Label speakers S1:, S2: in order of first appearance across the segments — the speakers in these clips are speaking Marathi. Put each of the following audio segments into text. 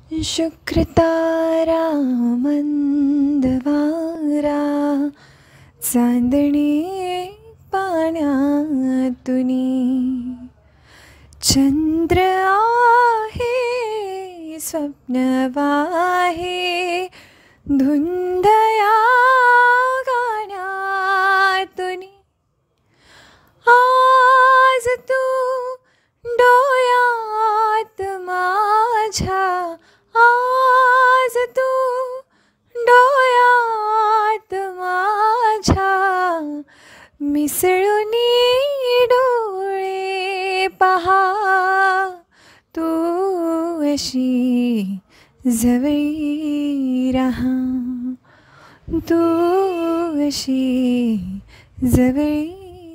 S1: शुक्रतारा मंद वारा चांदणे पाण्यातुनी चंद्र आहे स्वप्न वाहे धुंदया गाण्यातुनी आज तू डोळ्यात माझ्या आज तू डोळ्यात माझ्या मिसळूनी डोळे पहा तू अशी जवळी राहा तू अशी जवळी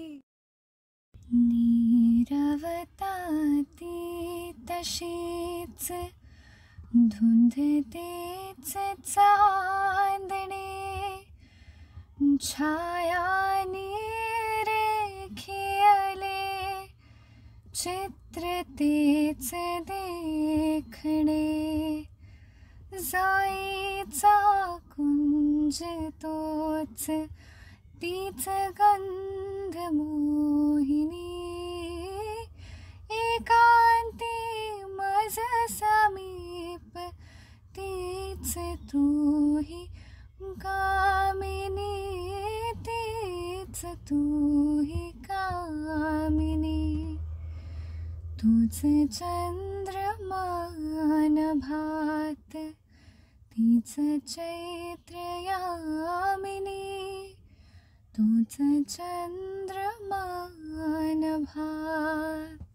S1: नीरवताती तशीच धुंद तेच चांदणे छायानी रेखियले चित्र तेच देखणे जाईचा कुंज तोच तीच गंध मोहिनी एकांती मज समीप तीच तूही कामिनी तीच तूही कामिनी तुझ चंद्रमा नभात तीच चैत्र यामिनी तुझ चंद्रमा नभात